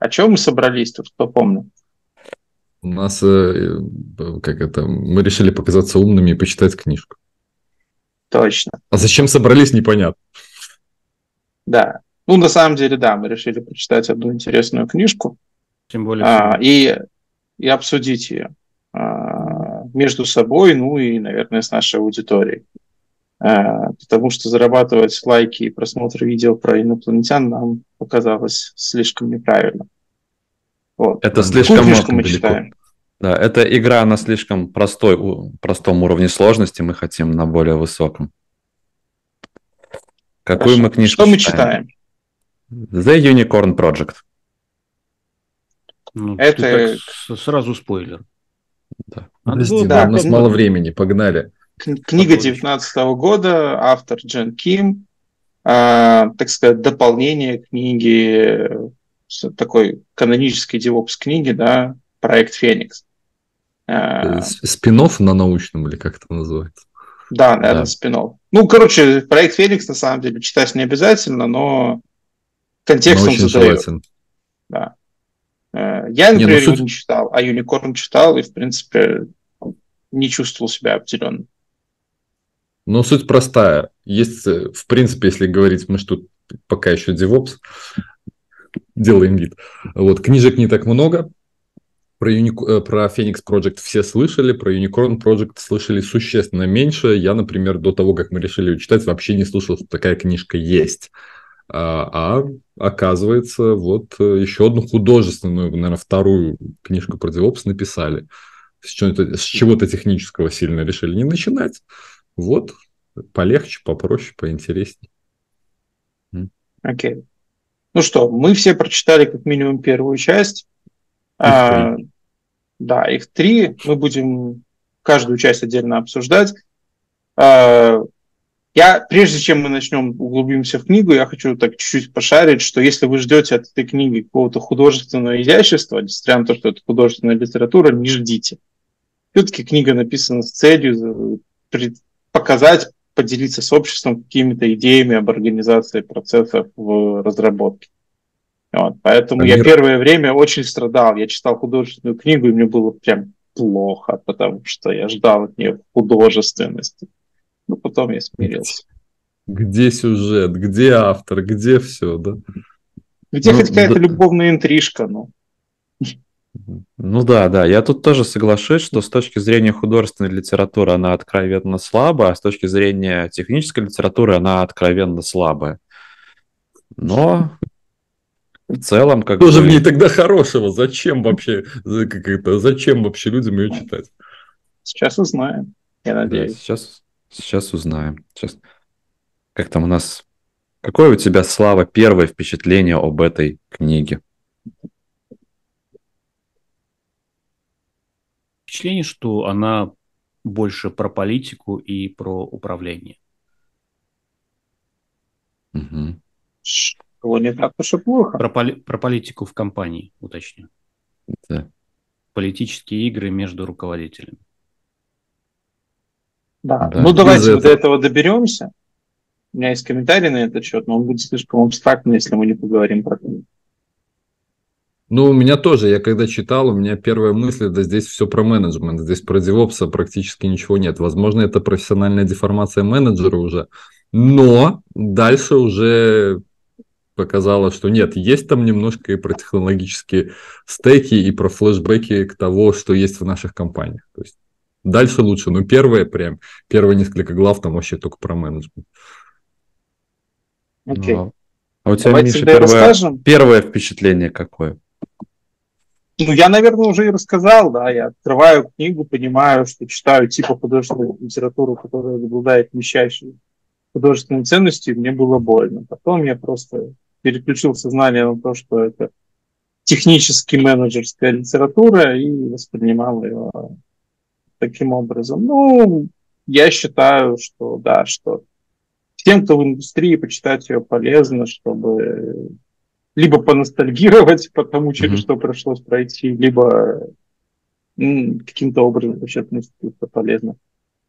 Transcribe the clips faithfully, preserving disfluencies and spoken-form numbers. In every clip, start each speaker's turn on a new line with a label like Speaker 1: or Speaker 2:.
Speaker 1: О чем мы собрались тут, кто помнит?
Speaker 2: У нас, э, как это, мы решили показаться умными и почитать книжку.
Speaker 1: Точно.
Speaker 2: А зачем собрались, непонятно.
Speaker 1: Да. Ну, на самом деле, да, мы решили почитать одну интересную книжку
Speaker 3: Тем более
Speaker 1: а, и, и обсудить ее а, между собой, ну и, наверное, с нашей аудиторией. А, потому что зарабатывать лайки и просмотры видео про инопланетян нам показалось слишком неправильно. Вот.
Speaker 4: Это
Speaker 2: Там
Speaker 4: слишком
Speaker 1: Какую книжку мы
Speaker 2: далеко.
Speaker 1: читаем?
Speaker 4: Да, это игра на слишком простой, у- простом уровне сложности, мы хотим на более высоком. Какую
Speaker 1: Хорошо.
Speaker 4: мы книжку
Speaker 1: Что мы
Speaker 4: читаем?
Speaker 1: читаем?
Speaker 4: The Unicorn Project.
Speaker 3: Ну,
Speaker 1: Это-
Speaker 3: ты так с- сразу спойлер.
Speaker 4: Да.
Speaker 3: Надо
Speaker 2: Подожди,
Speaker 3: было
Speaker 2: да,
Speaker 1: да,
Speaker 2: у нас
Speaker 3: подумать.
Speaker 2: мало времени, погнали.
Speaker 1: Кни- Книга
Speaker 3: Подольше.
Speaker 1: девятнадцатого года, автор Джен Ким, а, так сказать, дополнение книги, с такой канонической DevOps книги, да, проект Феникс. А,
Speaker 2: Э, с- Спин-офф на научном, или как это называется?
Speaker 1: да, наверное,
Speaker 4: Да.
Speaker 1: спин-офф. Ну, короче, проект Феникс на самом деле читать не обязательно, но контекст
Speaker 2: Но
Speaker 1: он
Speaker 2: очень
Speaker 1: задает.
Speaker 2: желательно.
Speaker 1: Да. Э, Я,
Speaker 2: Не, ну
Speaker 1: например, его
Speaker 2: суть-
Speaker 1: не читал, а Юникорн читал и, в принципе, не чувствовал себя обделенным.
Speaker 2: Но суть простая. Есть, э, в принципе, если говорить, мы что тут пока еще DevOps, делаем вид. Вот, книжек не так много. Про, Unic- э, про Phoenix Project все слышали, про Unicorn Project слышали существенно меньше. Я, например, до того, как мы решили ее читать, вообще не слышал, что такая книжка есть. А, а оказывается, вот э, еще одну художественную, наверное, вторую книжку про DevOps написали. С чего-то, с чего-то технического сильно решили не начинать. Вот, полегче, попроще, поинтереснее.
Speaker 1: Окей. Ну что, мы все прочитали как минимум первую часть.
Speaker 2: Их
Speaker 1: А,
Speaker 2: три.
Speaker 1: да, их три. Мы будем каждую часть отдельно обсуждать. А, я, прежде чем мы начнем углубимся в книгу, я хочу так чуть-чуть пошарить, что если вы ждете от этой книги какого-то художественного изящества, несмотря на то, что это художественная литература, не ждите. Все-таки книга написана с целью пред- показать, поделиться с обществом какими-то идеями об организации процессов в разработке. Вот. Поэтому
Speaker 2: А
Speaker 1: я
Speaker 2: мир-
Speaker 1: первое время очень страдал. Я читал художественную книгу, и мне было прям плохо, потому что я ждал от нее художественности. Но потом я смирился.
Speaker 2: Где сюжет, где автор, где все, да?
Speaker 1: Где
Speaker 4: Ну,
Speaker 1: хоть какая-то
Speaker 4: да.
Speaker 1: любовная интрижка, ну.
Speaker 4: Ну да, да, я тут тоже соглашусь, что с точки зрения художественной литературы она откровенно слабая, а с точки зрения технической литературы она откровенно слабая. Но в целом, как
Speaker 2: Что же
Speaker 4: бы...
Speaker 2: в ней тогда хорошего? Зачем вообще, за- как это, зачем вообще людям ее читать?
Speaker 1: Сейчас узнаем, я
Speaker 4: Да,
Speaker 1: надеюсь.
Speaker 4: сейчас, сейчас узнаем. Сейчас. Как там у нас... Какое у тебя, Слава, первое впечатление об этой книге?
Speaker 3: Впечатление, что она больше про политику и про управление.
Speaker 4: Мгм.
Speaker 1: Что не так уж и плохо.
Speaker 3: Про, поли- про политику в компании, уточню.
Speaker 4: Да.
Speaker 3: Политические игры между руководителями.
Speaker 1: Да.
Speaker 4: Да,
Speaker 1: Ну,
Speaker 4: без
Speaker 1: давайте мы до
Speaker 2: этого.
Speaker 1: этого доберемся. У меня есть комментарий на этот счет, но он будет слишком абстрактный, если мы не поговорим про книгу.
Speaker 2: Ну, у меня тоже, я когда читал, у меня первая мысль, да здесь все про менеджмент, здесь про девопса практически ничего нет. Возможно, это профессиональная деформация менеджера уже, но дальше уже показалось, что нет, есть там немножко и про технологические стеки, и про флешбеки к того, что есть в наших компаниях. То есть дальше лучше, но первое прям, первые несколько глав там вообще только про менеджмент.
Speaker 1: Окей.
Speaker 4: Ну, а у тебя,
Speaker 1: Давайте
Speaker 4: Миша,
Speaker 1: тогда и
Speaker 4: первое,
Speaker 1: расскажем.
Speaker 4: первое впечатление какое?
Speaker 1: Ну, я, наверное, уже и рассказал, да, я открываю книгу, понимаю, что читаю типа художественную литературу, которая обладает вещащей художественной ценностью, и мне было больно. Потом я просто переключил сознание на то, что это технически менеджерская литература, и воспринимал ее таким образом. Ну, я считаю, что да, что тем, кто в индустрии, почитать ее полезно, чтобы либо поностальгировать по тому, через
Speaker 4: Мгм.
Speaker 1: что пришлось пройти, либо м, каким-то образом вообще относиться полезно.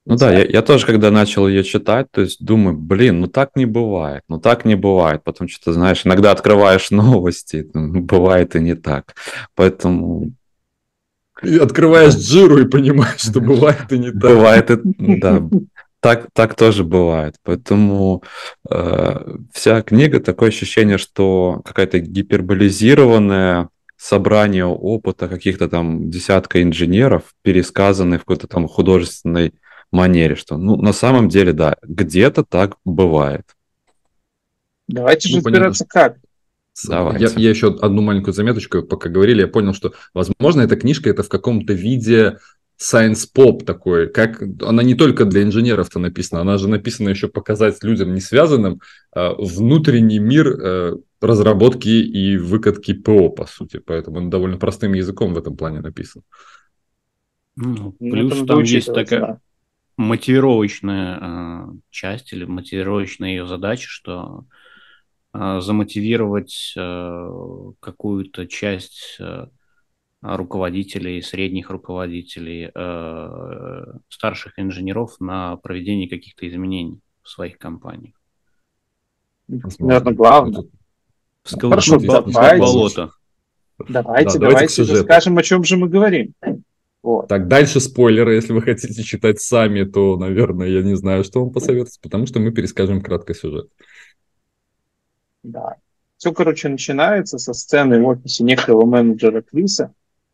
Speaker 4: Ну да, я, я тоже, когда начал ее читать, то есть думаю, блин, ну так не бывает, ну так не бывает. Потом что-то, знаешь, иногда открываешь новости, ну, бывает и не так. Поэтому
Speaker 2: И открываешь Джиру и понимаешь, что бывает и не так.
Speaker 4: бывает, и, да, так, так тоже бывает. Поэтому э, вся книга, такое ощущение, что какая-то гиперболизированная собрание опыта каких-то там десятка инженеров, пересказанный в какой-то там художественной манере, что, ну, на самом деле, да, где-то так бывает.
Speaker 1: Давайте же
Speaker 2: Ну, понятно,
Speaker 1: разбираться, как.
Speaker 2: С- Я,
Speaker 4: Давайте.
Speaker 2: я еще одну маленькую заметочку, пока говорили, я понял, что, возможно, эта книжка это в каком-то виде science pop такой, как она не только для инженеров-то написана, она же написана еще показать людям не связанным а, внутренний мир а, разработки и выкатки ПО, по сути, поэтому он довольно простым языком в этом плане написан.
Speaker 3: Ну,
Speaker 1: Ну, это
Speaker 3: плюс
Speaker 1: надо
Speaker 3: там есть
Speaker 1: учитывать,
Speaker 3: такая
Speaker 1: да.
Speaker 3: мотивировочная э, часть или мотивировочная ее задача, что э, замотивировать э, какую-то часть э, руководителей, средних руководителей, э, старших инженеров на проведение каких-то изменений в своих компаниях.
Speaker 2: Возможно.
Speaker 1: Наверное,
Speaker 2: Ну,
Speaker 1: главное.
Speaker 2: тут-
Speaker 1: Хорошо,
Speaker 3: Всколыхнуть
Speaker 2: тут есть
Speaker 3: бол-
Speaker 2: ничего
Speaker 1: давайте.
Speaker 2: плохого.
Speaker 3: болото.
Speaker 1: Давайте,
Speaker 2: Да, давайте к
Speaker 1: давайте
Speaker 2: сюжету.
Speaker 1: расскажем, о чем же мы говорим. Вот.
Speaker 2: Так, дальше спойлеры. Если вы хотите читать сами, то, наверное, я не знаю, что вам посоветовать, потому что мы перескажем кратко сюжет.
Speaker 1: Да. Все, короче, начинается со сцены в офисе некоего менеджера Криса.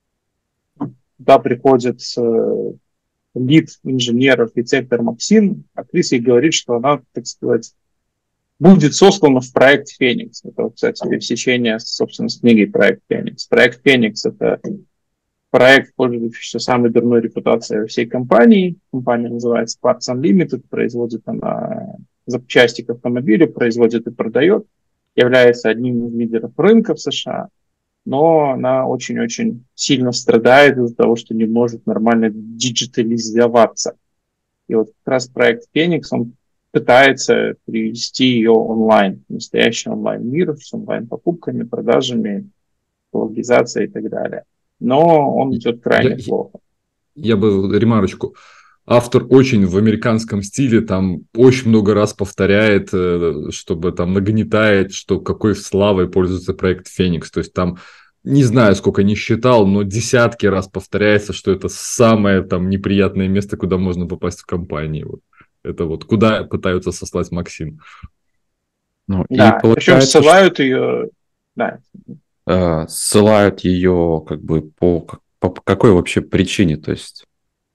Speaker 1: Туда приходит э, лид инженеров и цепер Максим, а Крис ей говорит, что она, так сказать, будет сослана в проект Феникс. Это, кстати, пересечение, собственно, с книгой «Проект Феникс». Проект Феникс — это проект, пользующийся самой дурной репутацией во всей компании. Компания называется Parts Unlimited, производит она запчасти к автомобилю, производит и продает, является одним из лидеров рынка в США, но она очень-очень сильно страдает из-за того, что не может нормально диджитализоваться. И вот как раз проект Феникс, он пытается привести ее онлайн, в настоящий онлайн-мир с онлайн-покупками, продажами, логизацией и так далее. Но он идет крайне
Speaker 2: Я,
Speaker 1: плохо.
Speaker 2: я бы ремарочку. Автор очень в американском стиле, там очень много раз повторяет, э, чтобы там нагнетает, что какой славой пользуется проект Феникс. То есть там, не знаю, сколько не считал, но десятки раз повторяется, что это самое там неприятное место, куда можно попасть в компании. Вот. Это вот куда пытаются сослать Максим.
Speaker 4: Ну, и
Speaker 1: Да, причем
Speaker 4: получается, что
Speaker 1: ссылают ее, да,
Speaker 4: э, ссылают ее как бы по, по какой вообще причине, то есть.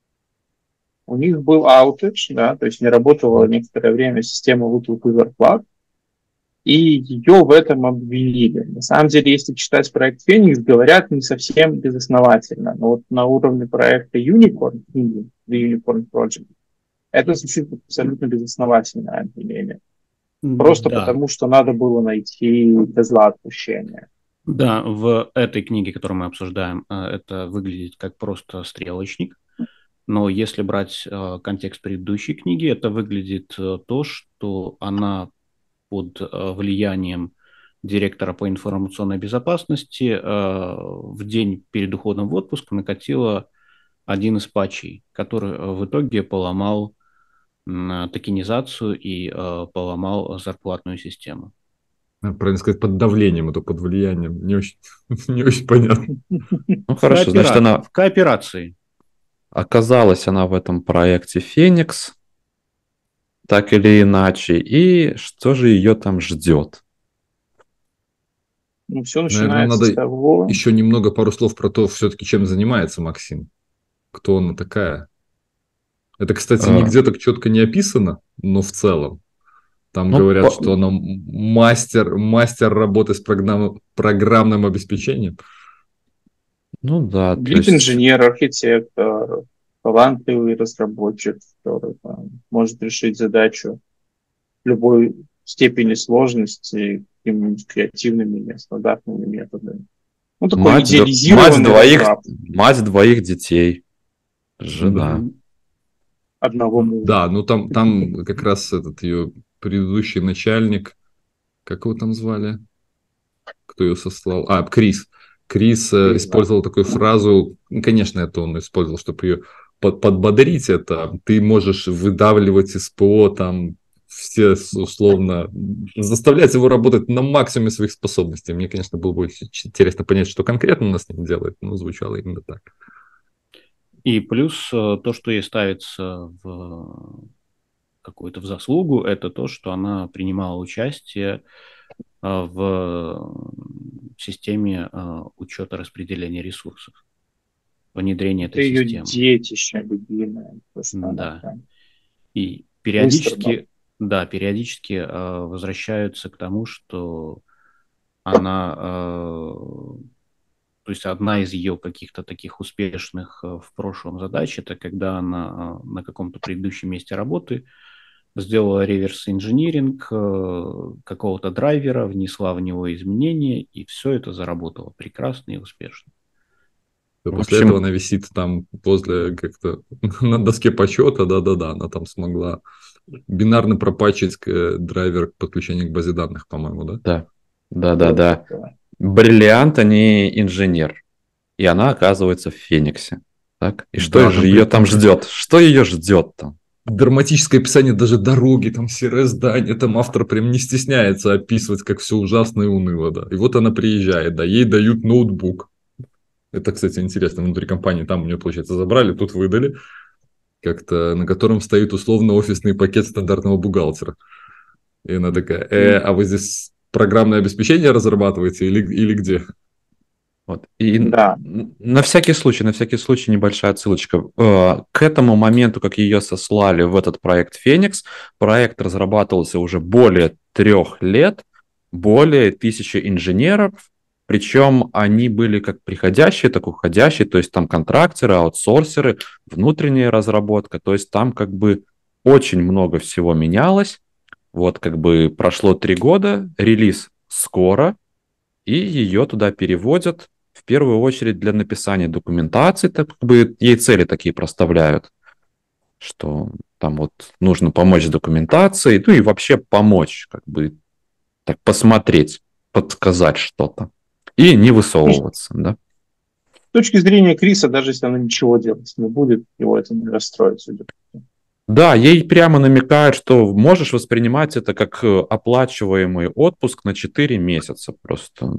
Speaker 1: у них был outage, да, то есть не работала некоторое время система выплаты зарплат, и ее в этом обвинили. На самом деле, если читать проект Феникс, говорят не совсем безосновательно, но вот на уровне проекта Unicorn, The Unicorn Project, это звучит как абсолютно безосновательное обвинение. Просто
Speaker 3: Да.
Speaker 1: потому, что надо было найти козла отпущения.
Speaker 3: Да, в этой книге, которую мы обсуждаем, э, это выглядит как просто стрелочник. Но если брать э, контекст предыдущей книги, это выглядит э, то, что она под э, влиянием директора по информационной безопасности э, в день перед уходом в отпуск накатила один из патчей, который э, в итоге поломал м, токенизацию и э, поломал зарплатную систему.
Speaker 2: Правильно сказать, под давлением, а то под влиянием. Не очень, не очень понятно.
Speaker 4: Ну
Speaker 3: В
Speaker 4: хорошо, значит,
Speaker 3: коопера-
Speaker 4: она
Speaker 3: в кооперации.
Speaker 4: оказалась она в этом проекте Феникс, так или иначе, и что же ее там ждет?
Speaker 1: Ну, все
Speaker 2: Наверное,
Speaker 1: начинается
Speaker 2: надо
Speaker 1: с того...
Speaker 2: еще немного пару слов про то, все-таки чем занимается Максим. Кто она такая? Это, кстати,
Speaker 4: Э,
Speaker 2: нигде так четко не описано, но в целом. Там
Speaker 4: Ну,
Speaker 2: говорят,
Speaker 4: по-
Speaker 2: что она мастер, мастер работы с программ- программным обеспечением.
Speaker 4: ну да, то есть,
Speaker 1: Лид-инженер, архитектор, талантливый разработчик, который там, может решить задачу любой степени сложности какими-нибудь креативными, нестандартными методами. Ну, такой
Speaker 4: мать, д- мать
Speaker 1: идеализированный
Speaker 4: двоих,
Speaker 1: разраб
Speaker 4: мать двоих детей,
Speaker 2: Да.
Speaker 4: жена.
Speaker 1: одного мужа.
Speaker 2: Да, ну там, там как раз этот ее предыдущий начальник, как его там звали? Кто ее сослал? А, Крис. Крис э,
Speaker 1: Крис, да.
Speaker 2: использовал такую фразу, ну, конечно, это он использовал, чтобы ее под, подбодрить это, ты можешь выдавливать из ПО там все условно, заставлять его работать на максимуме своих способностей. Мне, конечно, было бы очень интересно понять, что конкретно она с ним делает, но звучало именно так.
Speaker 3: И плюс то, что ей ставится в какую-то в заслугу, это то, что она принимала участие в системе учета распределения ресурсов, внедрение
Speaker 1: это
Speaker 3: этой
Speaker 1: ее
Speaker 3: системы.
Speaker 1: Детище любимое.
Speaker 3: Да. И периодически, да, периодически э, возвращаются к тому, что она, э, то есть одна из ее каких-то таких успешных э, в прошлом задач, это когда она э, на каком-то предыдущем месте работы сделала реверс-инжиниринг э, какого-то драйвера, внесла в него изменения, и все это заработало прекрасно и успешно.
Speaker 2: После
Speaker 4: общем...
Speaker 2: этого она висит там возле как-то на доске почета, да-да-да, она там смогла бинарно пропатчить драйвер подключения к базе данных, по-моему, да?
Speaker 4: Да, да-да-да. Бриллиант, а не инженер. И она оказывается в Фениксе. Так? И что
Speaker 2: Да,
Speaker 4: же
Speaker 2: там
Speaker 4: ее
Speaker 2: при-
Speaker 4: там ждет? Что ее ждет там?
Speaker 2: Драматическое описание даже дороги, там серое здание, там автор прям не стесняется описывать, как все ужасно и уныло, да. И вот она приезжает, да, ей дают ноутбук. Это, кстати, интересно, внутри компании там у нее, получается, забрали, тут выдали, как-то, на котором стоит условно офисный пакет стандартного бухгалтера. И она такая, э, а вы здесь программное обеспечение разрабатываете или, или где?
Speaker 4: Вот. И
Speaker 1: Да.
Speaker 4: на всякий случай, на всякий случай небольшая отсылочка. К этому моменту, как ее сослали в этот проект «Феникс», проект разрабатывался уже более трех лет, более тысячи инженеров, причем они были как приходящие, так и уходящие, то есть там контракторы, аутсорсеры, внутренняя разработка, то есть там как бы очень много всего менялось. Вот как бы прошло три года, релиз скоро, и ее туда переводят в первую очередь для написания документации, так как бы ей цели такие проставляют, что там вот нужно помочь с документацией, ну и вообще помочь, как бы так посмотреть, подсказать что-то и не высовываться, да.
Speaker 1: С точки зрения Криса, даже если она ничего делать не будет, его это не расстроит, судя по всему.
Speaker 4: Да, ей прямо намекают, что можешь воспринимать это как оплачиваемый отпуск на четыре месяца просто.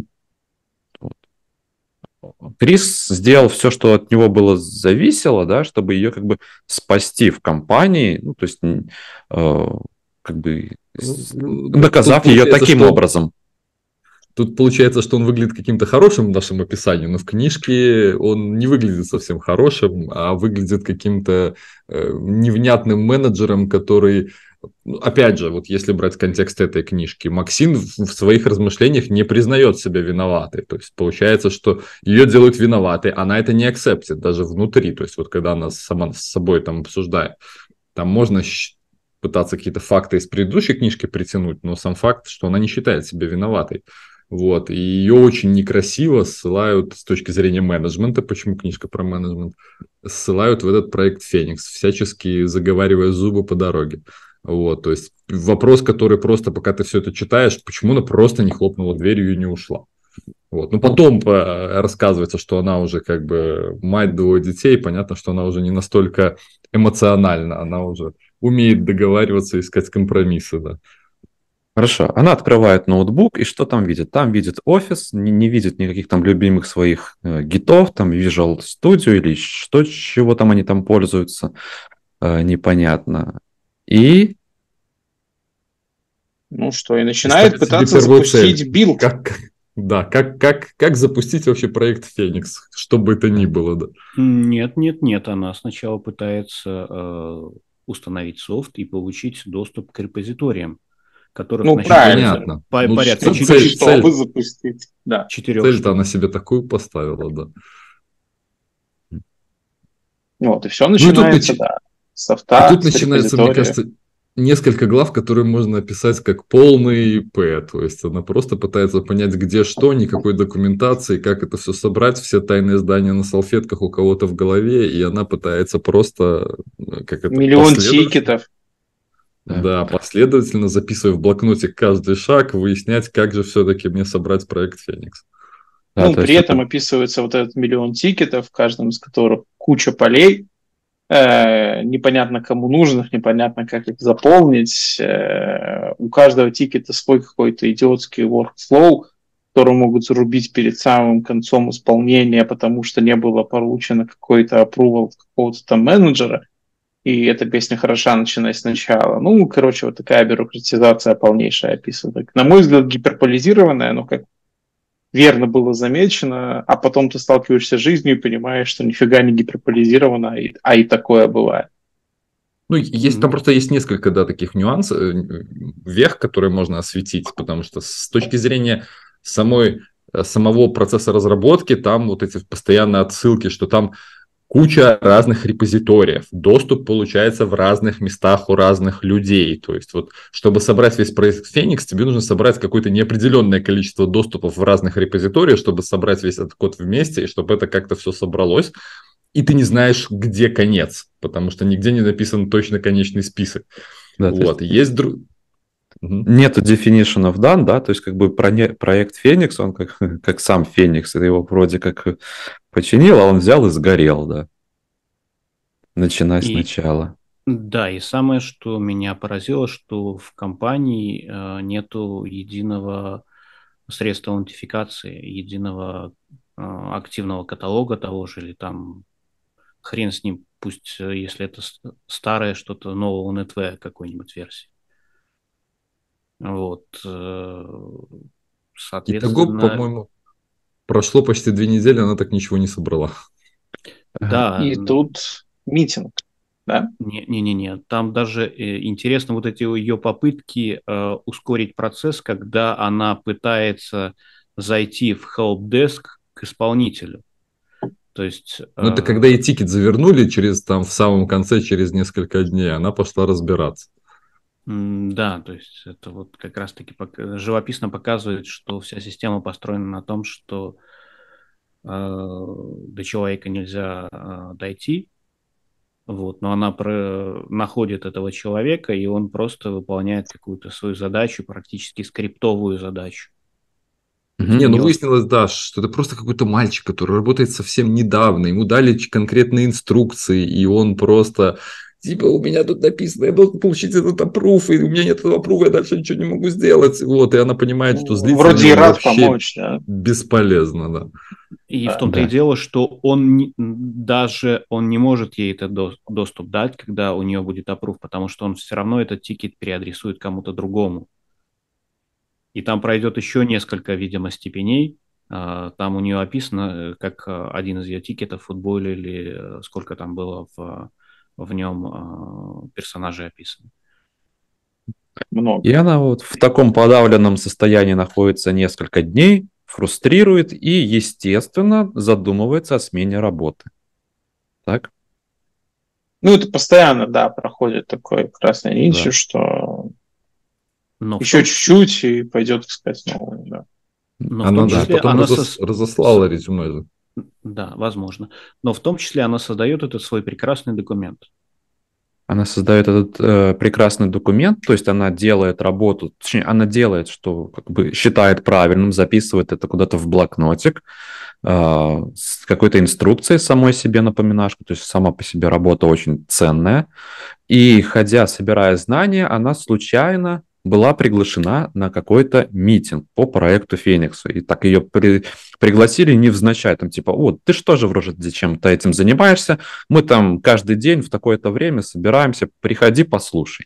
Speaker 4: Крис сделал все, что от него было зависело, да, чтобы ее как бы спасти в компании, ну, то есть э, как бы доказав ее таким
Speaker 2: что...
Speaker 4: образом.
Speaker 2: Тут получается, что он выглядит каким-то хорошим в нашем описании, но в книжке он не выглядит совсем хорошим, а выглядит каким-то э, невнятным менеджером, который, опять же, вот если брать контекст этой книжки, Максин в, в своих размышлениях не признает себя виноватой. То есть получается, что ее делают виноватой, она это не акцептит даже внутри. То есть вот когда она сама с собой там обсуждает, там можно пытаться какие-то факты из предыдущей книжки притянуть, но сам факт, что она не считает себя виноватой. Вот, и ее очень некрасиво ссылают с точки зрения менеджмента, почему книжка про менеджмент, ссылают в этот проект «Феникс», всячески заговаривая зубы по дороге. Вот, то есть вопрос, который просто, пока ты все это читаешь, почему она просто не хлопнула дверью и не ушла. Вот. Ну, потом рассказывается, что она уже как бы мать двое детей, понятно, что она уже не настолько эмоциональна, она уже умеет договариваться, искать компромиссы, да.
Speaker 4: Хорошо, она открывает ноутбук, и что там видит? Там видит офис, не, не видит никаких там любимых своих э, гитов, там Visual Studio или что, чего там они там пользуются, э, непонятно. И...
Speaker 1: Ну что, и начинает
Speaker 2: Ставить
Speaker 1: пытаться запустить билд.
Speaker 2: Как, да, как, как, как запустить вообще проект Феникс, что бы это ни было, да.
Speaker 3: Нет, нет, нет, она сначала пытается э, установить софт и получить доступ к репозиториям, которых
Speaker 1: ну,
Speaker 2: понятно.
Speaker 3: По,
Speaker 2: ну,
Speaker 3: порядка
Speaker 2: цель,
Speaker 1: цель,
Speaker 2: цель,
Speaker 1: чтобы запустить. Да.
Speaker 2: Цель-то она себе такую поставила, да.
Speaker 1: Вот, и все начинается, ну, и тут, да, софта,
Speaker 2: и тут начинается, мне кажется, несколько глав, которые можно описать как полный ИП. То есть она просто пытается понять, где что, никакой документации, как это все собрать, все тайные здания на салфетках у кого-то в голове, и она пытается просто... Как это,
Speaker 1: миллион тикетов.
Speaker 2: Да, последовательно записывая в блокноте каждый шаг, выяснять, как же все-таки мне собрать проект Феникс.
Speaker 1: Ну, да, при этом это... описывается вот этот миллион тикетов, в каждом из которых куча полей, э, непонятно кому нужных, непонятно как их заполнить. Э, у каждого тикета свой какой-то идиотский workflow, который могут зарубить перед самым концом исполнения, потому что не было получено какой-то approval какого-то там менеджера, и эта песня хороша, начиная сначала. Ну, короче, вот такая бюрократизация полнейшая описана. На мой взгляд, гиперполизированная, но как верно было замечено, а потом ты сталкиваешься с жизнью и понимаешь, что нифига не гиперполизировано, а и, а и такое бывает.
Speaker 2: Ну, есть, там просто есть несколько, да, таких нюансов, вех, которые можно осветить, потому что с точки зрения самой, самого процесса разработки, там вот эти постоянные отсылки, что там куча разных репозиториев, доступ получается в разных местах у разных людей. То есть, вот, чтобы собрать весь проект Феникс, тебе нужно собрать какое-то неопределенное количество доступов в разных репозиториях, чтобы собрать весь этот код вместе, и чтобы это как-то все собралось. И ты не знаешь, где конец, потому что нигде не написан точно конечный список.
Speaker 4: Да,
Speaker 2: вот,
Speaker 4: есть...
Speaker 2: есть друг...
Speaker 4: Нету definition of done, да, то есть как бы проект Феникс, он как, как сам Феникс, его вроде как починил, а он взял и сгорел, да. Начинай
Speaker 3: И,
Speaker 4: сначала.
Speaker 3: Да, и самое, что меня поразило, что в компании э, нету единого средства аутентификации, единого э, активного каталога того же, или там хрен с ним, пусть, если это старое что-то, нового эн ти ви какой-нибудь версии. Вот. Соответственно...
Speaker 2: Итого, по-моему, прошло почти две недели, она так ничего не собрала.
Speaker 3: Да.
Speaker 1: И тут митинг, да?
Speaker 3: Не-не-не, там даже э, интересно вот эти ее попытки э, ускорить процесс, когда она пытается зайти в helpdesk к исполнителю. То есть... Э,
Speaker 2: ну, это когда ей тикет завернули через, там, в самом конце, через несколько дней, она пошла разбираться.
Speaker 3: Да, то есть это вот как раз-таки пок- живописно показывает, что вся система построена на том, что э, до человека нельзя э, дойти, вот, но она про... находит этого человека, и он просто выполняет какую-то свою задачу, практически скриптовую задачу.
Speaker 2: Не, ну
Speaker 3: него...
Speaker 2: выяснилось, да, что это просто какой-то мальчик, который работает совсем недавно, ему дали конкретные инструкции, и он просто... Типа, у меня тут написано, я должен получить этот аппрув, и у меня нет этого аппрува, я дальше ничего не могу сделать. Вот, и она понимает, что злиться
Speaker 1: вроде и рад
Speaker 2: вообще
Speaker 1: помочь, да?
Speaker 2: бесполезно, да.
Speaker 3: И
Speaker 1: да,
Speaker 3: в том-то
Speaker 4: да.
Speaker 3: и дело, что он не, даже он не может ей этот до, доступ дать, когда у нее будет аппрув, потому что он все равно этот тикет переадресует кому-то другому. И там пройдет еще несколько, видимо, степеней. Там у нее описано, как один из ее тикетов в футболе или сколько там было в... в нем персонажи описаны.
Speaker 1: Много.
Speaker 4: И она вот в таком подавленном состоянии находится несколько дней, фрустрирует и, естественно, задумывается о смене работы. Так?
Speaker 1: Ну, это постоянно, да, проходит такой красной нитью, да. что
Speaker 3: Но
Speaker 1: еще
Speaker 3: том...
Speaker 1: чуть-чуть и пойдет искать новую, да.
Speaker 3: Но
Speaker 2: она
Speaker 3: в том
Speaker 2: даже
Speaker 3: числе
Speaker 2: потом
Speaker 3: она
Speaker 2: разос...
Speaker 3: со...
Speaker 2: разослала резюме же.
Speaker 3: Да, возможно. Но в том числе она создает этот свой прекрасный документ.
Speaker 4: Она создает этот э, прекрасный документ, то есть она делает работу, точнее, она делает, что как бы считает правильным, записывает это куда-то в блокнотик э, с какой-то инструкцией самой себе напоминашку, то есть сама по себе работа очень ценная. И, ходя, собирая знания, она случайно была приглашена на какой-то митинг по проекту Фениксу. И так ее при... пригласили невзначай. Там типа, вот, ты что же вроде чем-то этим занимаешься? Мы там каждый день в такое-то время собираемся. Приходи, послушай.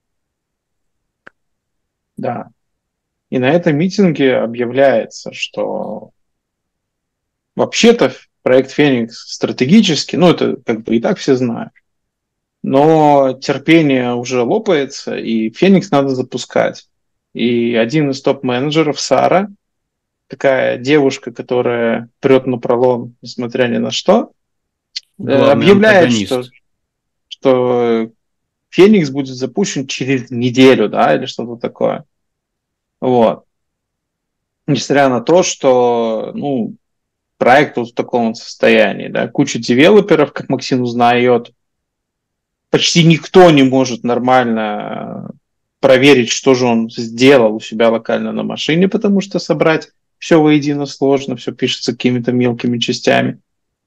Speaker 1: Да. И на этом митинге объявляется, что вообще-то проект Феникс стратегически, ну, это как бы и так все знают, но терпение уже лопается, и Феникс надо запускать. И один из топ-менеджеров, Сара, такая девушка, которая прет на пролом, несмотря ни на что,
Speaker 3: Главный
Speaker 1: объявляет, что, что Феникс будет запущен через неделю, да, или что-то такое. Вот. Несмотря на то, что, ну, проект вот в таком состоянии, да, куча девелоперов, как Максим узнает, почти никто не может нормально проверить, что же он сделал у себя локально на машине, потому что собрать все воедино сложно, все пишется какими-то мелкими частями.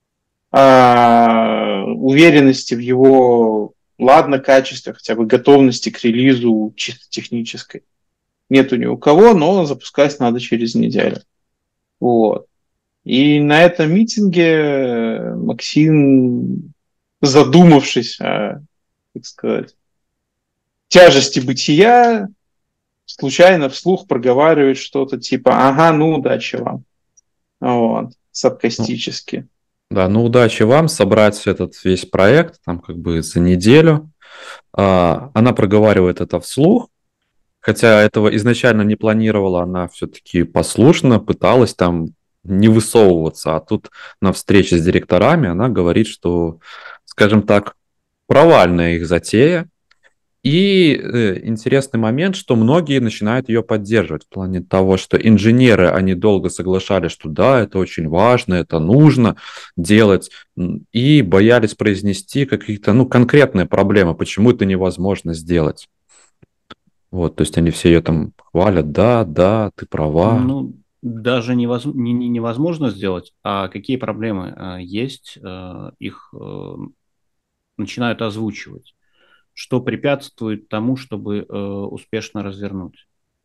Speaker 1: а, уверенности в его, ладно, качестве, хотя бы готовности к релизу чисто технической. Нету ни у кого, но запускать надо через неделю. Вот. И на этом митинге Максим, задумавшись о, так сказать, тяжести бытия, случайно вслух проговаривает что-то типа «ага, ну, удачи вам». Вот. Саркастически.
Speaker 4: Да, ну удачи вам собрать этот весь проект, там как бы за неделю. А, она проговаривает это вслух, хотя этого изначально не планировала, она все-таки послушно пыталась там не высовываться, а тут на встрече с директорами она говорит, что, скажем так, провальная их затея. И э, интересный момент, что многие начинают ее поддерживать в плане того, что инженеры, они долго соглашались, что да, это очень важно, это нужно делать, и боялись произнести какие-то, ну, конкретные проблемы, почему это невозможно сделать. Вот, то есть они все ее там хвалят, да, да, ты права.
Speaker 3: Ну, даже невоз... не, не, невозможно сделать, а какие проблемы а, есть, а, их а, начинают озвучивать, что препятствует тому, чтобы а, успешно развернуть.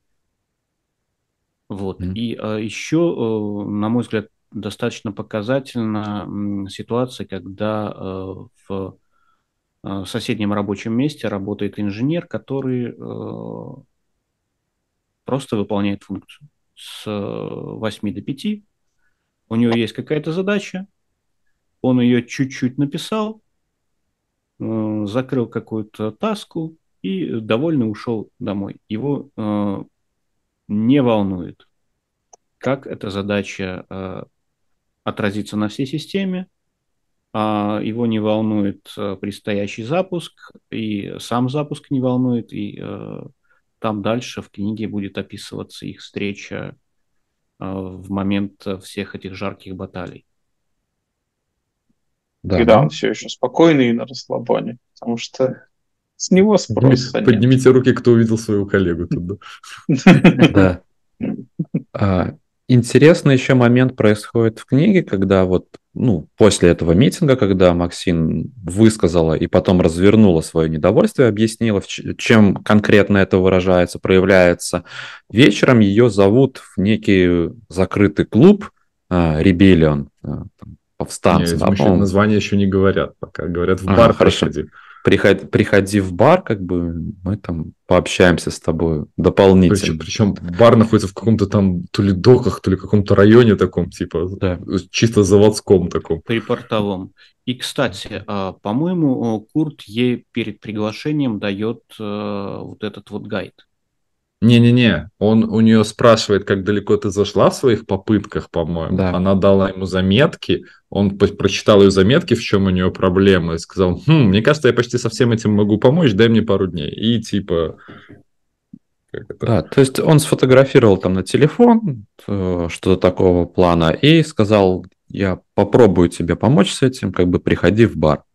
Speaker 3: Вот.
Speaker 4: Mm.
Speaker 3: И а, еще, а, на мой взгляд, достаточно показательна м, ситуация, когда а, в а, соседнем рабочем месте работает инженер, который а, просто выполняет функцию с восьми до пяти. У него есть какая-то задача, он ее чуть-чуть написал, э, закрыл какую-то таску и довольно ушел домой. Его э, не волнует, как эта задача э, отразится на всей системе, а его не волнует э, предстоящий запуск, и сам запуск не волнует, и э, там дальше в книге будет описываться их встреча э, в момент всех этих жарких баталий.
Speaker 4: Да,
Speaker 1: Когда
Speaker 4: ну,
Speaker 1: он все еще спокойный и на расслабоне. Потому что с него спроса нет.
Speaker 2: Поднимите руки, кто увидел своего коллегу тут.
Speaker 4: да. А, интересный еще момент происходит в книге, когда вот, ну, после этого митинга, когда Максим высказала и потом развернула свое недовольствие, объяснила, в ч- чем конкретно это выражается, проявляется. Вечером ее зовут в некий закрытый клуб а, Rebellion, а, там, повстанцы,
Speaker 2: Нет,
Speaker 4: да,
Speaker 2: им еще
Speaker 4: по-моему.
Speaker 2: название еще не говорят пока. Говорят, в
Speaker 4: Ага,
Speaker 2: бар
Speaker 4: хорошо.
Speaker 2: приходи.
Speaker 4: Приходи, приходи в бар, как бы мы там пообщаемся с тобой
Speaker 2: Причем,
Speaker 4: дополнительно.
Speaker 2: причем бар находится в каком-то там то ли доках, то ли каком-то районе таком, типа,
Speaker 4: Да.
Speaker 2: чисто заводском таком.
Speaker 3: При портовом. И, кстати, а, по-моему, Курт ей перед приглашением дает э, вот этот вот гайд.
Speaker 2: Не-не-не, он у нее спрашивает, как далеко ты зашла в своих попытках, по-моему.
Speaker 4: Да.
Speaker 2: Она дала ему заметки, он по- прочитал ее заметки, в чем у нее проблемы, и сказал, хм, мне кажется, я почти со всем этим могу помочь, дай мне пару дней. И типа, как это?
Speaker 4: Да, то есть он сфотографировал там на телефон э, что-то такого плана и сказал, я попробую тебе помочь с этим, как бы приходи в бар.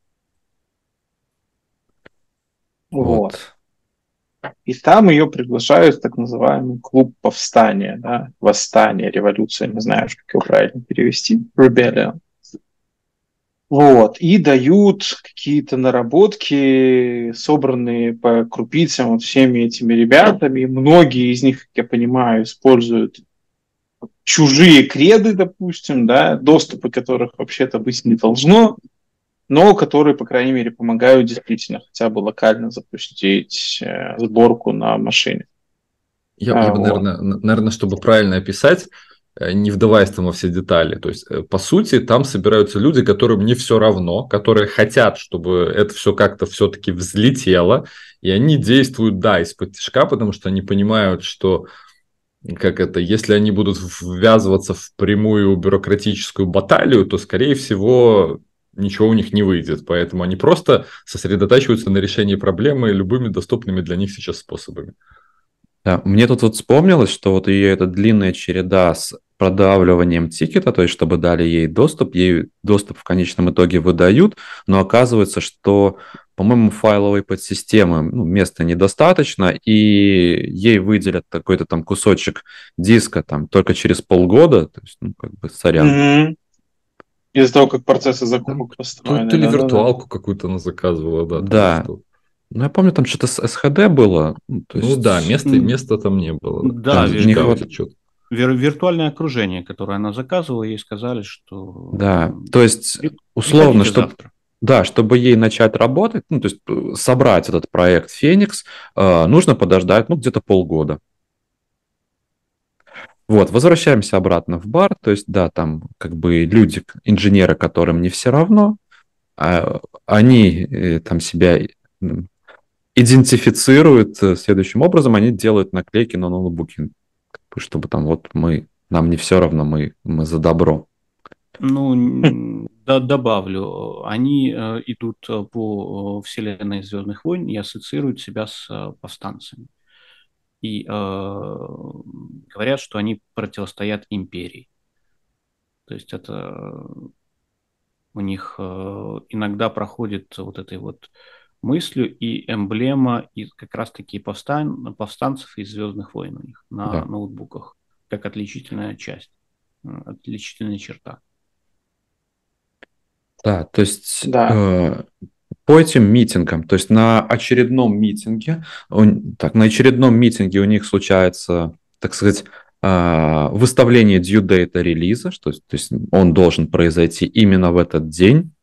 Speaker 1: Вот.
Speaker 4: Вот.
Speaker 1: И там ее приглашают в так называемый клуб повстания, да, восстание, революция, не знаю, как его правильно перевести, rebellion. Вот, и дают какие-то наработки, собранные по крупицам вот всеми этими ребятами. Многие из них, как я понимаю, используют чужие креды, допустим, да, доступы которых вообще-то быть не должно, но которые, по крайней мере, помогают действительно хотя бы локально запустить э, сборку на машине.
Speaker 2: Я,
Speaker 1: А,
Speaker 2: я бы,
Speaker 1: вот.
Speaker 2: наверное, наверное, чтобы правильно описать, э, не вдаваясь там во все детали. То есть, э, по сути, там собираются люди, которым не все равно, которые хотят, чтобы это все как-то все-таки взлетело, и они действуют, да, из-под тишка, потому что они понимают, что как это, если они будут ввязываться в прямую бюрократическую баталию, то, скорее всего, ничего у них не выйдет. Поэтому они просто сосредотачиваются на решении проблемы любыми доступными для них сейчас способами.
Speaker 4: Да, мне тут вот вспомнилось, что вот ее эта длинная череда с продавливанием тикета, то есть чтобы дали ей доступ, ей доступ в конечном итоге выдают, но оказывается, что, по-моему, файловой подсистемы ну, места недостаточно, и ей выделят какой-то там кусочек диска там только через полгода, то есть, ну, как бы, сорян.
Speaker 1: Mm-hmm. Из-за того, как процессы закупок
Speaker 2: То,
Speaker 1: построены.
Speaker 2: то ли
Speaker 1: Да, да, да.
Speaker 2: виртуалку какую-то она заказывала, да. то ли
Speaker 4: Да.
Speaker 2: что.
Speaker 4: Ну, я помню, там что-то с эс ха дэ было. Ну, то
Speaker 2: Ну
Speaker 4: есть
Speaker 2: да, места,
Speaker 3: М,
Speaker 2: места там не было.
Speaker 3: Да,
Speaker 4: там
Speaker 2: Физически
Speaker 4: не
Speaker 3: вир-
Speaker 4: хват-
Speaker 2: где-то что-то.
Speaker 3: вир- виртуальное окружение, которое она заказывала, ей сказали, что
Speaker 4: Да,
Speaker 3: м,
Speaker 4: то есть
Speaker 3: при-
Speaker 4: условно,
Speaker 3: приходите
Speaker 4: чтобы
Speaker 3: завтра.
Speaker 4: да, чтобы ей начать работать, ну, то есть э, собрать этот проект Феникс, э, нужно подождать, ну, где-то полгода. Вот, возвращаемся обратно в бар, то есть, да, там как бы люди, к- инженеры, которым не все равно, а, они э, там себя м, идентифицируют э, следующим образом, они делают наклейки на ноутбуки, как бы, чтобы там вот мы, нам не все равно, мы, мы за добро.
Speaker 3: Ну, н- да, добавлю, они э, идут э, по э, вселенной Звездных войн и ассоциируют себя с э, повстанцами. И э, говорят, что они противостоят империи. То есть это у них э, иногда проходит вот этой вот мыслью и эмблема из как раз-таки повстан, повстанцев из Звездных войн у них на
Speaker 4: Да.
Speaker 3: ноутбуках, как отличительная часть, э, отличительная черта.
Speaker 4: Да, то есть
Speaker 1: Да.
Speaker 4: э, по этим митингам, то есть на очередном митинге, он- так, на очередном митинге у них случается, так сказать, э, выставление due date релиза, что, то есть он должен произойти именно в этот день,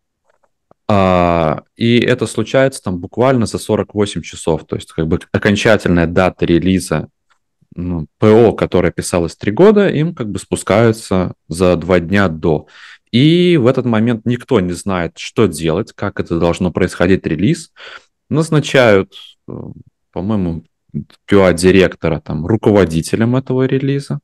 Speaker 4: а, и это случается там буквально за сорок восемь часов, то есть как бы окончательная дата релиза, ну, ПО, которое писалось три года, им как бы спускаются за два дня до. И в этот момент никто не знает, что делать, как это должно происходить релиз. Назначают, э, по-моему, кью эй-директора там, руководителем этого релиза.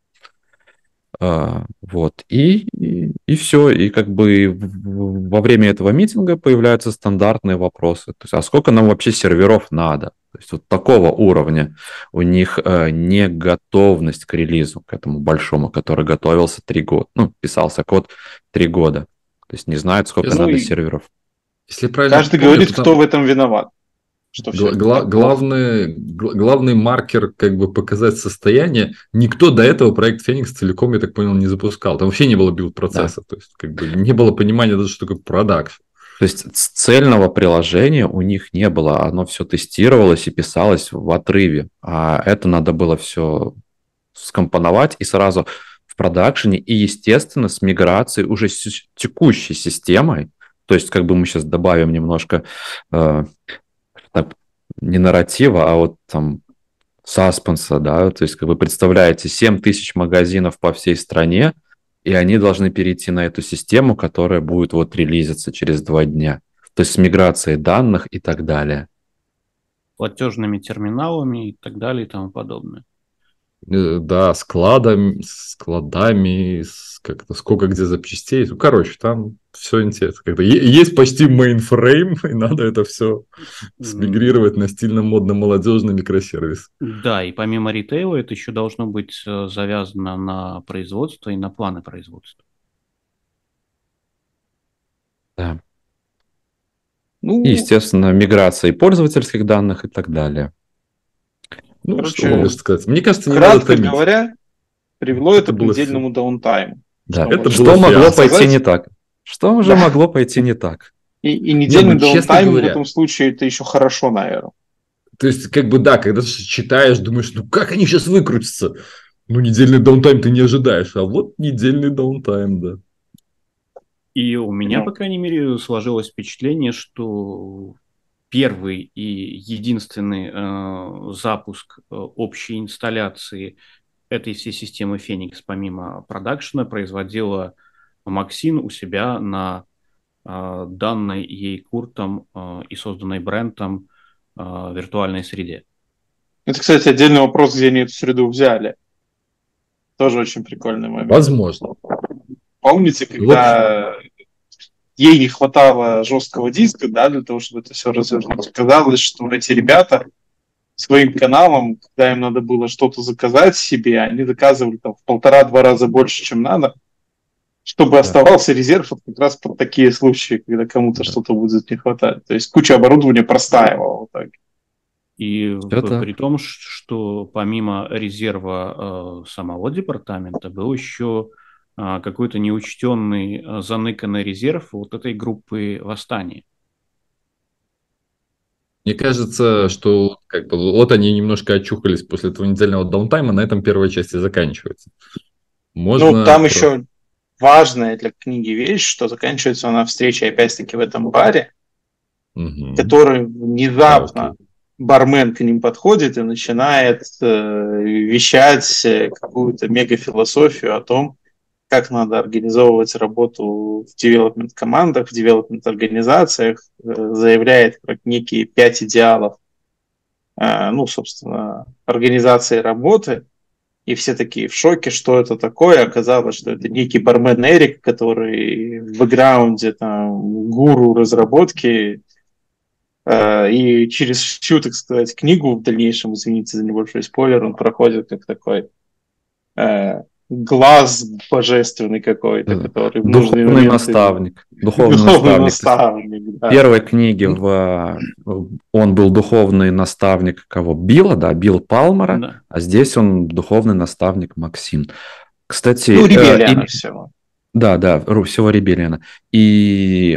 Speaker 4: А, вот. И, и, и все. И как бы в- во время этого митинга появляются стандартные вопросы. То есть, а сколько нам вообще серверов надо? То есть вот такого уровня у них э, не готовность к релизу, к этому большому, который готовился три года. Ну, писался код три года. То есть не знают, сколько
Speaker 2: Если,
Speaker 1: Ну
Speaker 4: надо
Speaker 1: и
Speaker 4: серверов.
Speaker 2: если я правильно
Speaker 1: каждый
Speaker 2: помню,
Speaker 1: говорит,
Speaker 2: то
Speaker 1: кто
Speaker 2: там
Speaker 1: в этом виноват, что все
Speaker 2: гла-
Speaker 1: это
Speaker 2: гла-
Speaker 1: так плохо.
Speaker 2: главный, гла- главный маркер, как бы показать состояние, никто до этого проект Феникс целиком, я так понял, не запускал. Там вообще не было
Speaker 4: Да.
Speaker 2: билд-процесса, то есть как бы не было понимания даже, что такое продакшн.
Speaker 4: То есть ц- цельного приложения у них не было, оно все тестировалось и писалось в отрыве, а это надо было все скомпоновать и сразу в продакшене, и, естественно, с миграцией уже с текущей системой, то есть как бы мы сейчас добавим немножко э, так, не нарратива, а вот там саспенса, да, то есть как вы представляете семь тысяч магазинов по всей стране, и они должны перейти на эту систему, которая будет вот релизиться через два дня. То есть с миграцией данных и так далее.
Speaker 3: Платежными терминалами и так далее и тому подобное.
Speaker 2: Э, Да, складами, складами, с- как-то сколько где запчастей. Ну, короче, там все интересно. Когда е- есть почти мейнфрейм, и надо это все
Speaker 3: М,
Speaker 2: смигрировать на стильно-модно-молодежный микросервис.
Speaker 3: Да, и помимо ритейла это еще должно быть э, завязано на производство и на планы производства.
Speaker 4: Да. И,
Speaker 1: Ну,
Speaker 4: естественно, миграция и пользовательских данных и так далее.
Speaker 2: Ну, что
Speaker 1: короче,
Speaker 2: могу сказать? Мне кажется, не надо
Speaker 1: кратко
Speaker 2: томить.
Speaker 1: говоря, привело
Speaker 2: Это
Speaker 1: это к
Speaker 2: было фи-
Speaker 1: недельному даунтайму.
Speaker 4: Да.
Speaker 1: Что
Speaker 2: Это
Speaker 1: можно
Speaker 2: было
Speaker 4: Что могло
Speaker 2: фиаско.
Speaker 4: пойти
Speaker 1: сказать?
Speaker 4: не так? Что уже
Speaker 1: Да.
Speaker 4: могло пойти не так?
Speaker 1: И, и
Speaker 2: Не,
Speaker 1: недельный
Speaker 2: ну, честно
Speaker 1: даунтайм в
Speaker 2: говоря,
Speaker 1: этом случае это еще хорошо, наверное.
Speaker 2: то есть, как бы, да, когда ты читаешь, думаешь, ну, как они сейчас выкрутятся? Ну, недельный даунтайм ты не ожидаешь, а вот недельный даунтайм, да.
Speaker 3: И у меня, по
Speaker 1: Ну,
Speaker 3: крайней мере, сложилось впечатление, что первый и единственный э, запуск э, общей инсталляции этой всей системы Phoenix помимо продакшена производила Максин у себя на э, данной ей Куртом э, и созданной брендом э, виртуальной среде.
Speaker 1: это, кстати, отдельный вопрос, где они эту среду взяли. Тоже очень прикольный момент.
Speaker 2: Возможно.
Speaker 1: Помните,
Speaker 2: В общем,
Speaker 1: когда ей не хватало жесткого диска, да, для того, чтобы это все развернуть. Казалось, что эти ребята своим каналом, когда им надо было что-то заказать себе, они заказывали там в полтора-два раза больше, чем надо, чтобы
Speaker 4: Да.
Speaker 1: оставался резерв вот как раз под такие случаи, когда кому-то
Speaker 4: Да.
Speaker 1: что-то будет не хватать. То есть куча оборудования простаивала вот так.
Speaker 3: И
Speaker 4: Всё
Speaker 3: п-
Speaker 4: так.
Speaker 3: при том, ш- что помимо резерва э, самого департамента был еще а, какой-то неучтенный, а, заныканный резерв вот этой группы восстания.
Speaker 2: Мне кажется, что как бы, вот они немножко очухались после этого недельного даунтайма, на этом первая часть и заканчивается.
Speaker 1: Ну,
Speaker 2: Можно
Speaker 1: там
Speaker 2: про...
Speaker 1: еще важная для книги вещь, что заканчивается она встречей опять-таки в этом баре,
Speaker 2: Мгм.
Speaker 1: который
Speaker 2: А,
Speaker 1: внезапно
Speaker 2: окей.
Speaker 1: бармен к ним подходит и начинает э, вещать э, какую-то мегафилософию о том, как надо организовывать работу в девелопмент-командах, в девелопмент-организациях, э, заявляет как некие пять идеалов, э, ну, собственно, организации работы, и все такие в шоке, что это такое. Оказалось, что это некий бармен Эрик, который в бэкграунде там гуру разработки, э, и через всю, так сказать, книгу в дальнейшем, извините за небольшой спойлер, он проходит как такой э, глаз божественный какой-то,
Speaker 4: Э,
Speaker 1: который в нужные
Speaker 4: Духовный
Speaker 1: моменты
Speaker 4: наставник. Духовный
Speaker 1: духовный
Speaker 4: наставник. То есть
Speaker 1: наставник,
Speaker 4: в
Speaker 1: да.
Speaker 4: первой книге
Speaker 1: Ну,
Speaker 4: в, он был духовный наставник кого? Билла, да, Билл Палмера,
Speaker 3: Да.
Speaker 4: а здесь он духовный наставник Максим. Кстати,
Speaker 1: ну,
Speaker 4: э,
Speaker 1: Рибелиана
Speaker 4: и-
Speaker 1: всего.
Speaker 4: да, да, ру- всего Рибелиана. И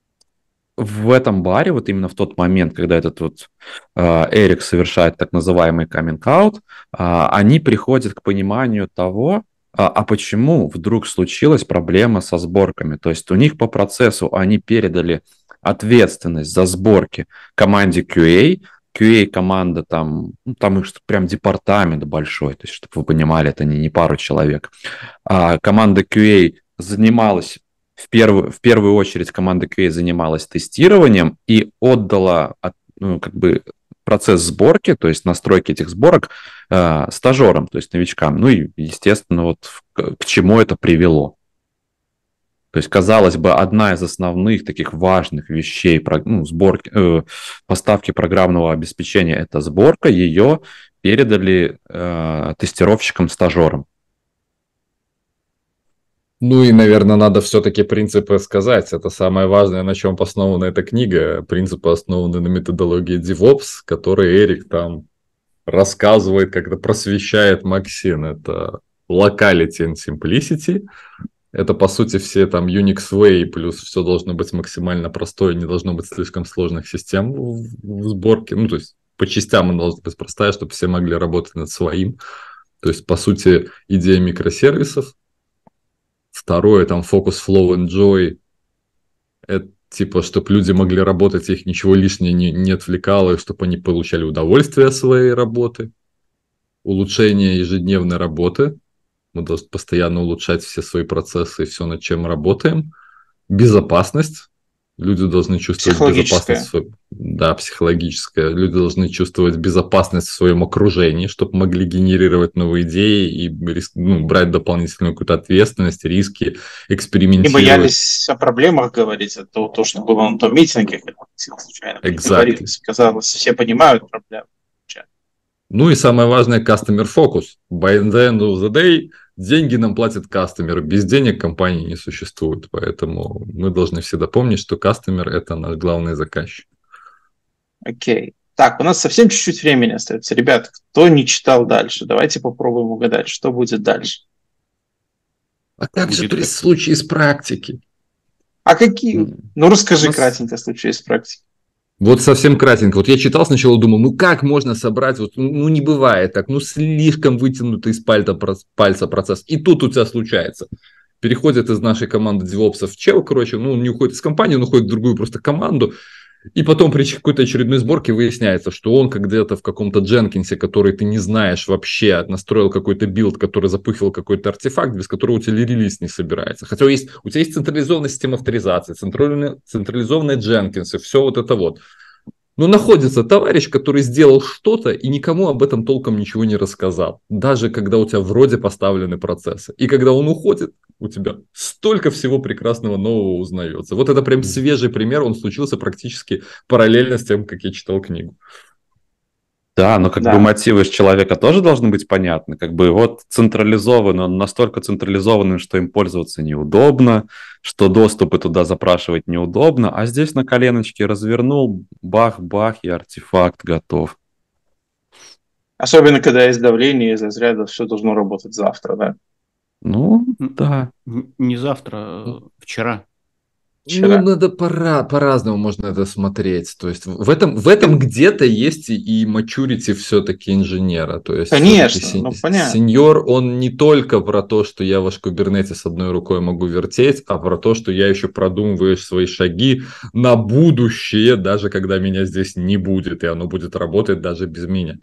Speaker 4: в этом баре, вот именно в тот момент, когда этот вот э, Эрик совершает так называемый каминг-аут, а, они приходят к пониманию того, а, а почему вдруг случилась проблема со сборками. То есть у них по процессу они передали ответственность за сборки команде кью эй. кью эй-команда там, ну, там их прям департамент большой, то есть, чтобы вы понимали, это не, не пару человек. А команда кью эй занималась в первую, в первую очередь команда кью эй занималась тестированием и отдала от- ну, как бы процесс сборки, то есть настройки этих сборок э, стажерам, то есть новичкам. Ну и, естественно, вот в- к, к чему это привело. То есть, казалось бы, одна из основных таких важных вещей про- ну, сборки, э, поставки программного обеспечения – это сборка, ее передали э, тестировщикам-стажерам.
Speaker 2: Ну и, наверное, надо все-таки принципы сказать. Это самое важное, на чем основана эта книга. Принципы основаны на методологии DevOps, который Эрик там рассказывает, как-то просвещает Максин. Это locality and simplicity. Это, по сути, все там Unix Way, плюс все должно быть максимально простое, не должно быть слишком сложных систем в, в сборке. Ну, то есть, по частям она должна быть простая, чтобы все могли работать над своим. То есть, по сути, идея микросервисов. Второе, там, Focus, Flow, Enjoy. Это типа, чтобы люди могли работать, их ничего лишнего не, не отвлекало, и чтобы они получали удовольствие от своей работы. Улучшение ежедневной работы. Мы должны постоянно улучшать все свои процессы и все, над чем работаем. Безопасность. Люди должны чувствовать безопасность, в
Speaker 1: Психологическое.
Speaker 2: своем- да, психологическая. Люди должны чувствовать безопасность в своем окружении, чтобы могли генерировать новые идеи и рис- ну, брать дополнительную какую-то ответственность, риски,
Speaker 1: Не
Speaker 2: экспериментировать.
Speaker 1: боялись о проблемах говорить, это то, то, что было на том митинге, когда Максим случайно
Speaker 2: Exactly.
Speaker 1: проговорились. Казалось, все понимают проблему.
Speaker 2: Ну и самое важное, customer focus. By the end of the day, деньги нам платит customer. Без денег компании не существует. Поэтому мы должны всегда помнить, что customer – это наш главный заказчик.
Speaker 1: Окей. Так, у нас совсем чуть-чуть времени остается. Ребят, кто не читал дальше, давайте попробуем угадать, что будет дальше.
Speaker 2: А как же
Speaker 3: Будет
Speaker 2: при
Speaker 3: как-
Speaker 2: случае с практики?
Speaker 1: А какие?
Speaker 4: М,
Speaker 1: Ну, расскажи
Speaker 2: нас-
Speaker 1: кратенько случай из практики.
Speaker 2: Вот совсем кратенько. Вот я читал сначала, думал, ну как можно собрать, вот, ну ну, не бывает так, ну слишком вытянутый из пальца, прос- пальца процесс. И тут у тебя случается. Переходит из нашей команды девопсов в чел, короче, ну он не уходит из компании, он уходит в другую просто команду. И потом при какой-то очередной сборке выясняется, что он где-то в каком-то Дженкинсе, который ты не знаешь вообще, настроил какой-то билд, который запыхивал какой-то артефакт, без которого у тебя релиз не собирается. Хотя есть, у тебя есть централизованная система авторизации, централизованные, централизованные Дженкинсы, все вот это вот. Но находится товарищ, который сделал что-то и никому об этом толком ничего не рассказал. Даже когда у тебя вроде поставлены процессы. И когда он уходит, у тебя столько всего прекрасного нового узнается. Вот это прям свежий пример, он случился практически параллельно с тем, как я читал книгу.
Speaker 4: Да, но как бы
Speaker 1: Да.
Speaker 4: мотивы же человека тоже должны быть понятны. Как бы вот централизованный, он настолько централизованный, что им пользоваться неудобно, что доступы туда запрашивать неудобно, а здесь на коленочке развернул, бах-бах, и артефакт готов.
Speaker 1: Особенно, когда есть давление из разряда «все должно работать завтра», да?
Speaker 4: Ну,
Speaker 3: М,
Speaker 4: да.
Speaker 3: н- Не завтра, э, вчера.
Speaker 2: Ну,
Speaker 1: Вчера.
Speaker 2: надо пора, по-разному можно это смотреть. То есть в этом, в этом где-то есть и, и maturity все-таки инженера. То есть все-таки
Speaker 1: Конечно,
Speaker 2: сен-
Speaker 1: ну понятно.
Speaker 2: сеньор, он не только про то, что я ваш кубернетис одной рукой могу вертеть, а про то, что я еще продумываю свои шаги на будущее, даже когда меня здесь не будет, и оно будет работать даже без меня.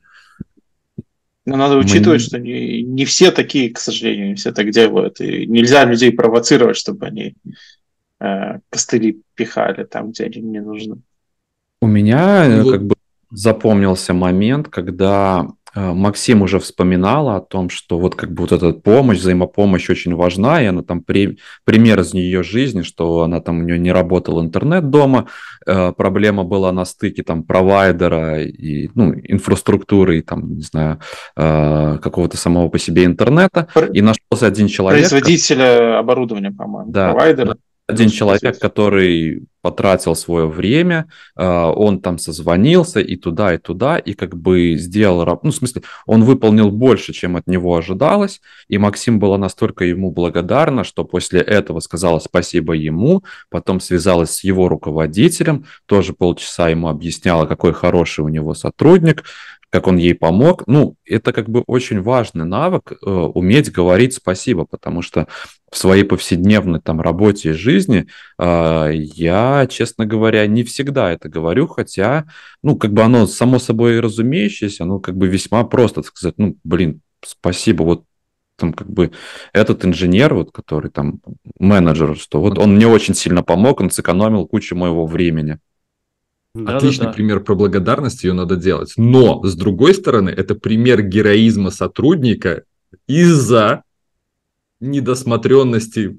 Speaker 1: Но надо учитывать, что не, не все такие, к сожалению, не все так делают. И нельзя людей провоцировать, чтобы они э, костыли пихали там, где они не нужны.
Speaker 4: У меня
Speaker 2: Ну
Speaker 4: э, как
Speaker 2: вот,
Speaker 4: бы запомнился момент, когда э, Максим уже вспоминала о том, что вот как бы вот эта помощь, взаимопомощь очень важна, и она там при- пример из ее жизни, что она там, у нее не работал интернет дома, э, проблема была на стыке там провайдера и, ну, инфраструктуры, и там, не знаю, э, какого-то самого по себе интернета,
Speaker 1: Пр-
Speaker 4: и нашелся один человек,
Speaker 1: Производителя оборудования, по-моему,
Speaker 4: да,
Speaker 1: провайдера.
Speaker 4: один
Speaker 1: Доступа
Speaker 4: человек,
Speaker 1: связи.
Speaker 4: который потратил свое время, э, он там созвонился и туда, и туда, и как бы сделал, раб- ну, в смысле, он выполнил больше, чем от него ожидалось, и Максим была настолько ему благодарна, что после этого сказала спасибо ему, потом связалась с его руководителем, тоже полчаса ему объясняла, какой хороший у него сотрудник, как он ей помог. Ну, это как бы очень важный навык, э, уметь говорить спасибо, потому что в своей повседневной там работе и жизни а, я, честно говоря, не всегда это говорю, хотя, ну, как бы оно само собой разумеющееся, оно как бы весьма просто так сказать, ну, блин, спасибо, вот там как бы этот инженер, вот, который там менеджер, что вот он мне очень сильно помог, он сэкономил кучу моего времени.
Speaker 2: отличный
Speaker 3: Да-да-да.
Speaker 2: пример про благодарность, ее надо делать. Но, с другой стороны, это пример героизма сотрудника из-за недосмотренности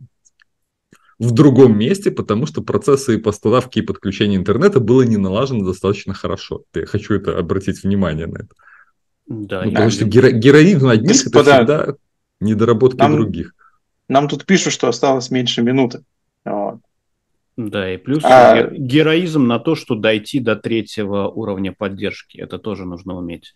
Speaker 2: в другом месте, потому что процессы поставки и подключения интернета было не налажено достаточно хорошо. Я хочу это обратить внимание на это.
Speaker 3: Да,
Speaker 2: Ну,
Speaker 3: и
Speaker 2: потому что
Speaker 3: плюс.
Speaker 2: геро- героизм одних это
Speaker 1: Господа,
Speaker 2: всегда недоработки
Speaker 1: нам,
Speaker 2: других.
Speaker 1: нам тут пишут, что осталось меньше минуты. Вот.
Speaker 3: Да, и плюс
Speaker 1: А,
Speaker 3: ге- героизм на то, что дойти до третьего уровня поддержки. Это тоже нужно уметь.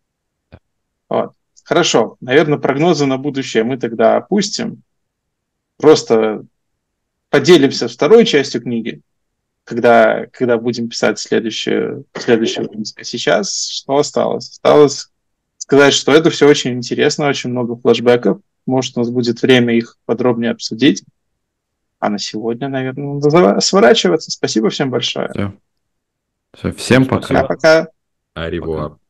Speaker 1: вот. Хорошо, наверное, прогнозы на будущее мы тогда опустим. Просто поделимся второй частью книги, когда, когда будем писать следующую, следующую выпуск. А сейчас что осталось? Осталось сказать, что это все очень интересно, очень много флешбеков. Может, у нас будет время их подробнее обсудить. А на сегодня, наверное, надо сворачиваться. Спасибо всем большое.
Speaker 4: Все. Всем
Speaker 3: Всем
Speaker 4: пока.
Speaker 3: спасибо.
Speaker 1: Пока-пока.
Speaker 2: Аривуар.